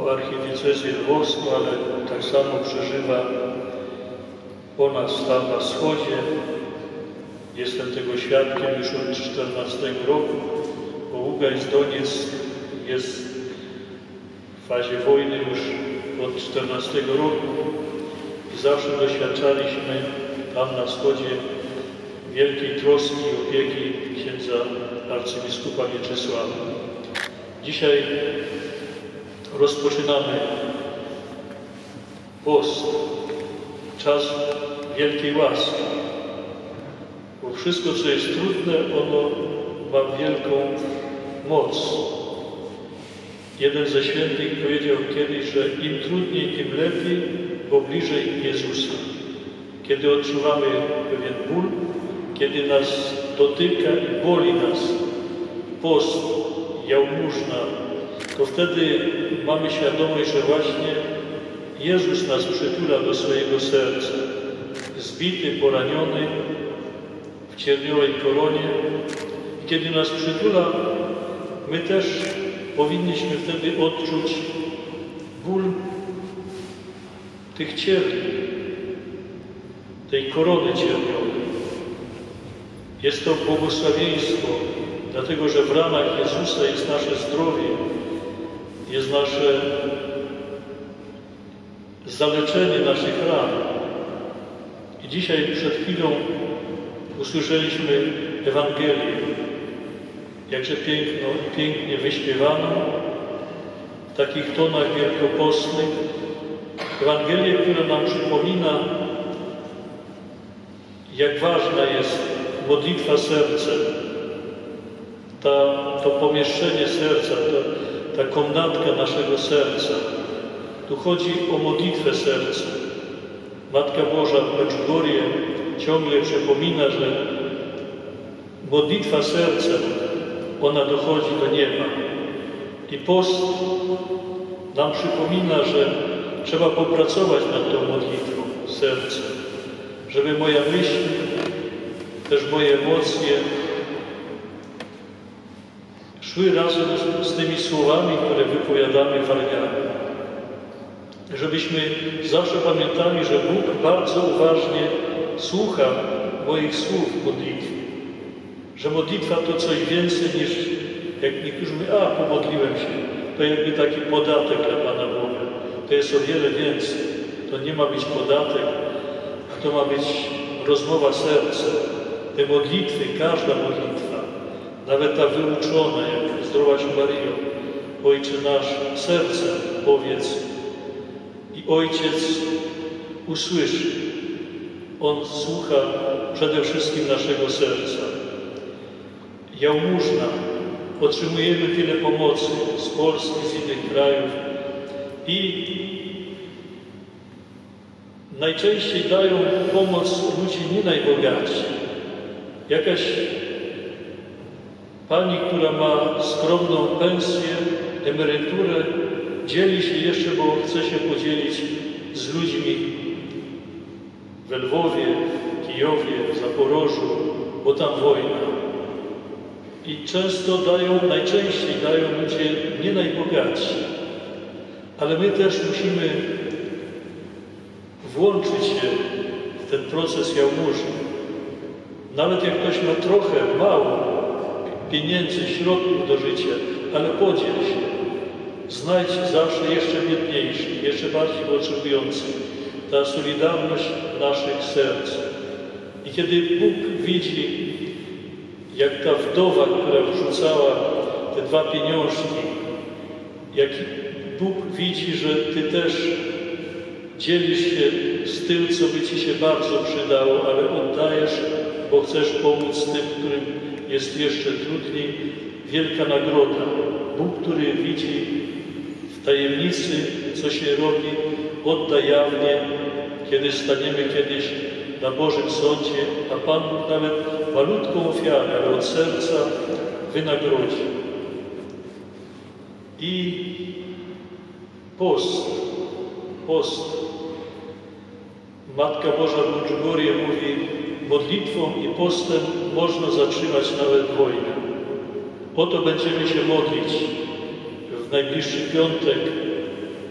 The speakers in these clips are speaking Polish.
o archidiecezję lwowską, ale tak samo przeżywa po nas tam na wschodzie. Jestem tego świadkiem już od 14 roku, bo Ługańsk-Donieck jest w fazie wojny już od 14 roku i zawsze doświadczaliśmy tam na wschodzie wielkiej troski i opieki księdza arcybiskupa Mieczysława. Dzisiaj rozpoczynamy post, czas wielkiej łaski, bo wszystko, co jest trudne, ono ma wielką moc. Jeden ze świętych powiedział kiedyś, że im trudniej, tym lepiej, bo bliżej Jezusa. Kiedy odczuwamy pewien ból, kiedy nas dotyka i boli nas post, jałmużna, to wtedy mamy świadomość, że właśnie Jezus nas przytula do swojego serca. Zbity, poraniony w cierniowej koronie. I kiedy nas przytula, my też powinniśmy wtedy odczuć ból tych cierni, tej korony cierniowej. Jest to błogosławieństwo, dlatego że w ranach Jezusa jest nasze zdrowie, jest nasze zaleczenie naszych ran. I dzisiaj przed chwilą usłyszeliśmy Ewangelię, jakże pięknie wyśpiewaną, w takich tonach wielkopostnych. Ewangelię, która nam przypomina, jak ważna jest modlitwa sercem, to pomieszczenie serca, ta komnatka naszego serca. Tu chodzi o modlitwę serca. Matka Boża w Medjugorje ciągle przypomina, że modlitwa sercem, ona dochodzi do nieba. I post nam przypomina, że trzeba popracować nad tą modlitwą sercem, żeby moja myśl, też moje emocje szły razem z tymi słowami, które wypowiadamy wargami. Żebyśmy zawsze pamiętali, że Bóg bardzo uważnie słucha moich słów w modlitwie. Że modlitwa to coś więcej niż, jak niektórzy mówią, pomodliłem się. To jakby taki podatek dla Pana Boga. To jest o wiele więcej. To nie ma być podatek, a to ma być rozmowa serca. Te modlitwy, każda modlitwa, nawet ta wyuczona, jak Zdrowaś Maryjo, Ojcze nasz, sercem powiedz i Ojciec usłyszy. On słucha przede wszystkim naszego serca. Jałmużna. Otrzymujemy tyle pomocy z Polski, z innych krajów i najczęściej dają pomoc ludzie nie najbogatsi. Jakaś pani, która ma skromną pensję, emeryturę, dzieli się jeszcze, bo chce się podzielić z ludźmi w Lwowie, w Kijowie, w Zaporożu, bo tam wojna. I najczęściej dają ludzie nie najbogatsi. Ale my też musimy włączyć się w ten proces jałmużny. Nawet jak ktoś ma trochę, mało pieniędzy, środków do życia, ale podziel się. Znajdź zawsze jeszcze biedniejszych, jeszcze bardziej potrzebujących. Ta solidarność naszych serc. I kiedy Bóg widzi, jak ta wdowa, która wrzucała te 2 pieniążki, jak Bóg widzi, że Ty też dzielisz się z tym, co by Ci się bardzo przydało, ale oddajesz, bo chcesz pomóc tym, którym jest jeszcze trudniej. Wielka nagroda. Bóg, który widzi w tajemnicy, co się robi, odda jawnie, kiedy staniemy kiedyś na Bożym Sądzie, a Pan Bóg nawet malutką ofiarę, ale od serca wynagrodzi. I post. Matka Boża w Medjugorje mówi, modlitwą i postem można zatrzymać nawet wojnę. O to będziemy się modlić w najbliższy piątek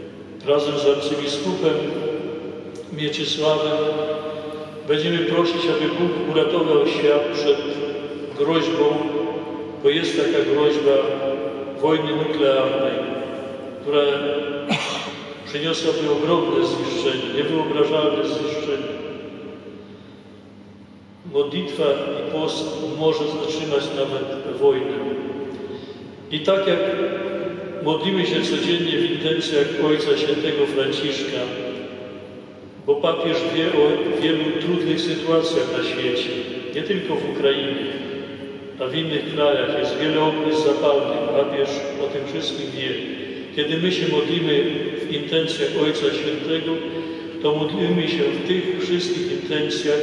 razem z arcybiskupem Mieczysławem będziemy prosić, aby Bóg uratował świat przed groźbą, bo jest taka groźba wojny nuklearnej, która przyniosłaby ogromne zniszczenie, niewyobrażalne zniszczenie. Modlitwa i post może zatrzymać nawet wojnę. I tak jak modlimy się codziennie w intencjach Ojca Świętego Franciszka, bo papież wie o wielu trudnych sytuacjach na świecie, nie tylko w Ukrainie, a w innych krajach jest wiele ognisk zapalnych. Papież o tym wszystkim wie. Kiedy my się modlimy w intencjach Ojca Świętego, to modlimy się w tych wszystkich intencjach,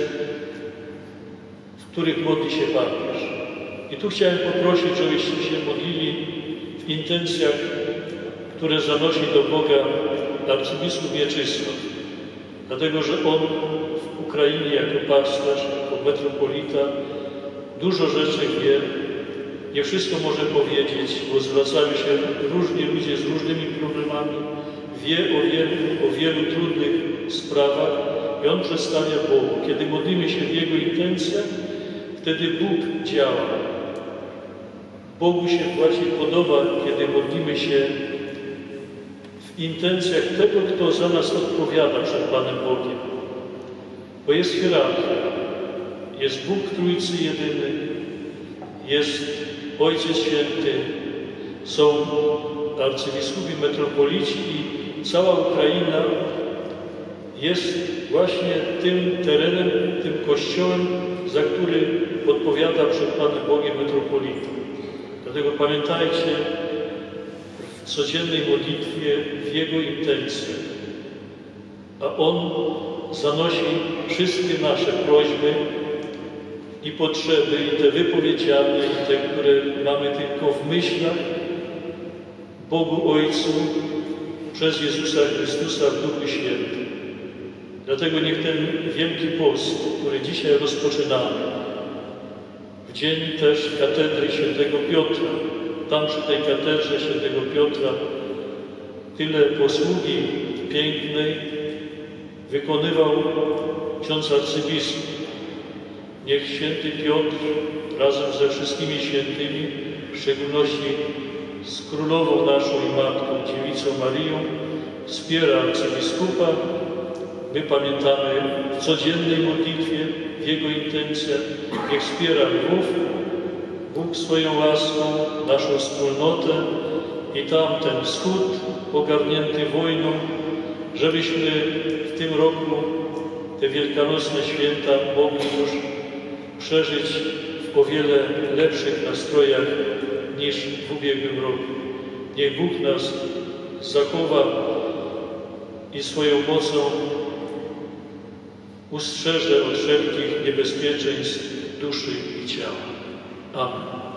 w których modli się papież. I tu chciałem poprosić, żebyście się modlili w intencjach, które zanosi do Boga arcybiskup Mieczysław. Dlatego, że on w Ukrainie jako pasterz, jako metropolita dużo rzeczy wie, nie wszystko może powiedzieć, bo zwracają się różni ludzie z różnymi problemami, wie o wielu trudnych sprawach i on przedstawia Bogu. Kiedy modlimy się w Jego intencjach, wtedy Bóg działa. Bogu się właśnie podoba, kiedy modlimy się w intencjach tego, kto za nas odpowiada przed Panem Bogiem. Bo jest hierarchia, jest Bóg Trójcy Jedyny, jest Ojciec Święty, są arcybiskupi, metropolici i cała Ukraina jest właśnie tym terenem, tym kościołem, za który odpowiada przed Panem Bogiem metropolita. Dlatego pamiętajcie w codziennej modlitwie w Jego intencjach, a On zanosi wszystkie nasze prośby i potrzeby, i te wypowiedziane, i te, które mamy tylko w myślach, Bogu Ojcu przez Jezusa Chrystusa w Duchu Świętym. Dlatego niech ten Wielki Post, który dzisiaj rozpoczynamy, w dzień też katedry Świętego Piotra, tam przy tej katedrze Świętego Piotra tyle posługi pięknej wykonywał ksiądz arcybiskup. Niech święty Piotr razem ze wszystkimi świętymi, w szczególności z królową naszą i matką, dziewicą Marią, wspiera arcybiskupa. My pamiętamy w codziennej modlitwie, w Jego intencjach. Niech wspiera Lwów, Bóg swoją łaską, naszą wspólnotę i tamten wschód ogarnięty wojną, żebyśmy w tym roku te wielkanocne święta mogli już przeżyć w o wiele lepszych nastrojach niż w ubiegłym roku. Niech Bóg nas zachowa i swoją mocą ustrzeże od wszelkich niebezpieczeństw duszy i ciała. Amen.